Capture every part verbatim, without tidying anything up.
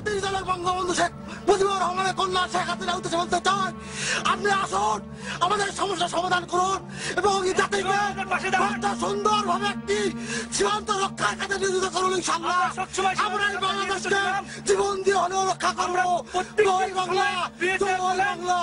জাতির জনক বঙ্গবন্ধু শেখ মুজিবুর রহমানের কন্যা শেখ হাসিনা উদ্দেশ্যে বলতে চাই, আপনি আসুন আমাদের সমস্যা সমাধান করুন এবং এই জাতিকে সুন্দরভাবে একটি সীমান্ত রক্ষার কাজে নিয়োজিত করুন। ইনশাআল্লাহ আমরা এই বাংলাদেশকে জীবন দিয়ে হলেও রক্ষা করবো। জয় বাংলা, জয় বাংলা।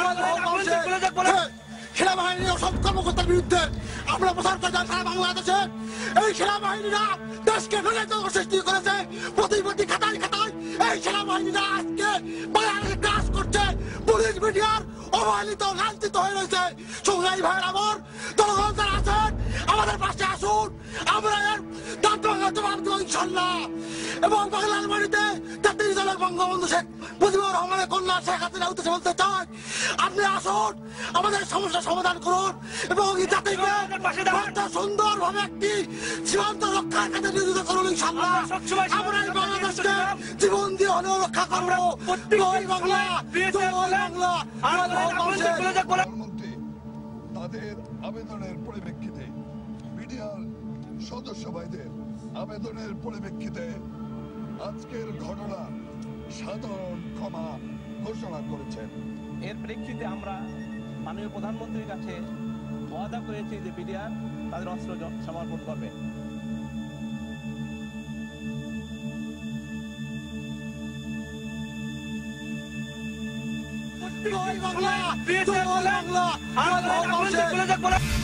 সেনাবাহিনীর অসৎ কর্মকর্তার বিরুদ্ধে আমরা প্রচার করে যাই সারা বাংলাদেশে। এই সেনাবাহিনীরা দেশকে সৃষ্টি করেছে প্রতিপত্তি খাতায় খাতায়। এই সেনাবাহিনীরা আজকে বাংলাদেশে কাজ করছে, পুলিশ মিডিয়ার অবহেলিত লাঞ্ছিত হয়ে রয়েছে। সংগ্রামী ভাইয়ের আমার জনগণ যারা আছেন আমাদের পাশে আসুন, আমরা এর দাঁত ভাঙা জবাব দেবো ইনশাল্লাহ। এবং বাংলার মাটিতে জাতির জনক বঙ্গবন্ধু শেখ মুজিবুর রহমানের কন্যা শেখ হাসিনা উদ্দেশ্যে বলতে চাই, আপনি আসুন আমাদের সমস্যা সমাধান করুন এবং এই জাতিকে সুন্দরভাবে একটি সীমান্ত রক্ষার কাজে নিয়োজিত করুন। ইনশাআল্লাহ আমরা এই বাংলাদেশকে জীবন দিয়ে হলেও রক্ষা করবো। জয় বাংলা, জয় বাংলা। প্রধানমন্ত্রী তাদের আবেদনের পরিপ্রেক্ষিতে বিডিআর সদস্য ভাইদের আবেদনের পরিপ্রেক্ষিতে আজকের ঘটনা সাধারণ ক্ষমা ঘোষণা করেছেন। এর প্রেক্ষিতে আমরা মাননীয় প্রধানমন্ত্রীর কাছে ওয়াদা করেছি যে বিডিআর তাদের অস্ত্র সমর্পণ করবে। জয় বাংলা, জয় বাংলা।